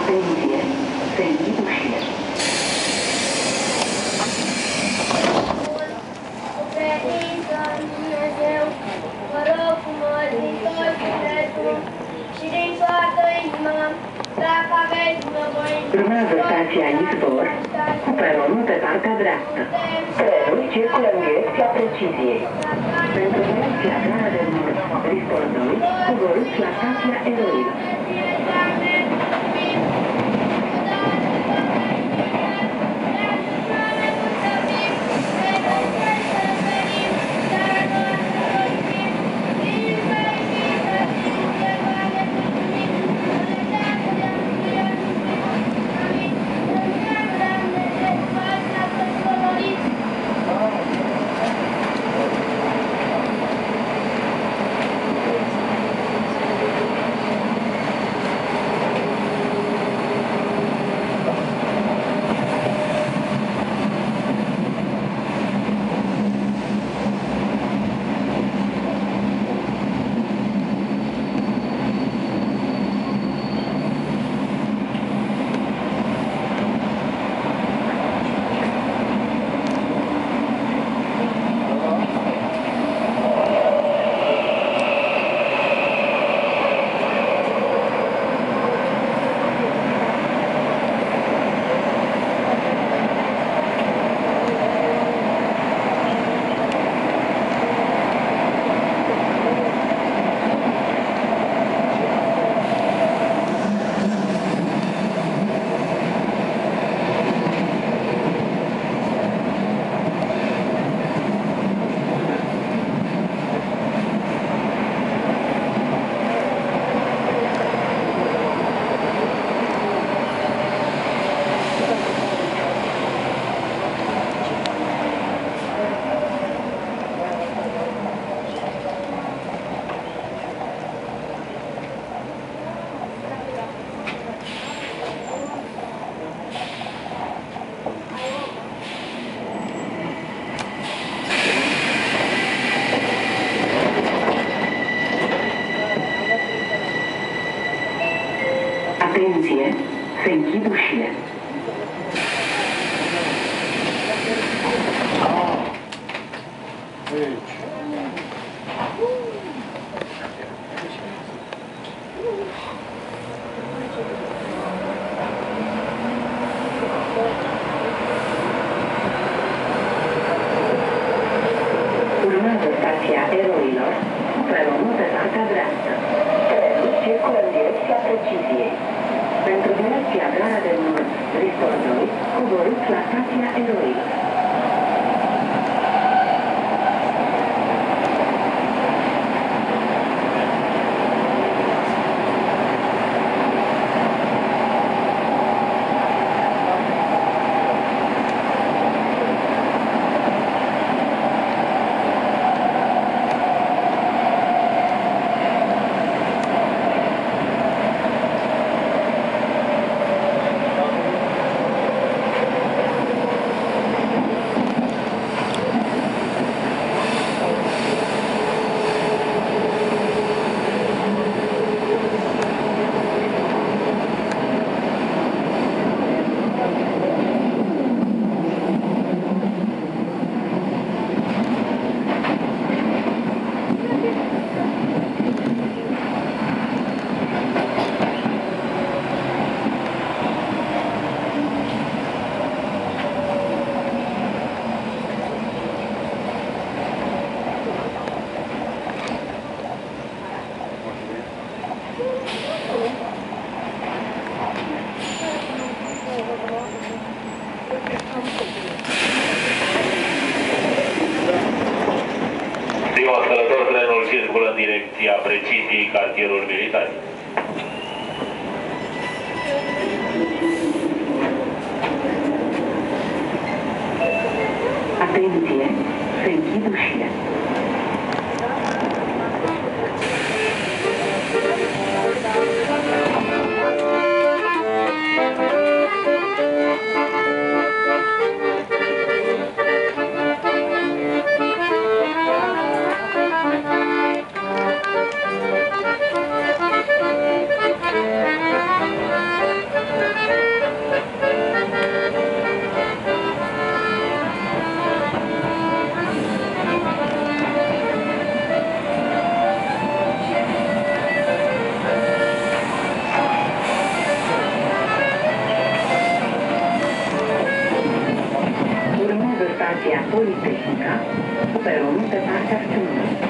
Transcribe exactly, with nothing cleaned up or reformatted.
Atenție! Se închid ușile. Cu credință în Dumnezeu, mă rog frumos din tot sufletul și din toată inima, dacă aveți bunăvoință. Urmează stația Izvor, cu peronul pe partea dreaptă. Trenul circulă în direcția Preciziei. Pentru direcția Gara de Nord, Ristor doi, coborâți la stația Eroilor. Atenție! Se închid ușile. Urmează stația Eroilor, cu peronul pe partea dreaptă. Trenul circulă în direcția Preciziei. Pentru direcția Gara de Nord, Ristor doi, coborâți la stația Eroilor. Stimați călători, trenul circulă în direcția Preciziei, cartierul militar. Atenție! Se închid ușile. Politehnica, peronul pe partea stângă.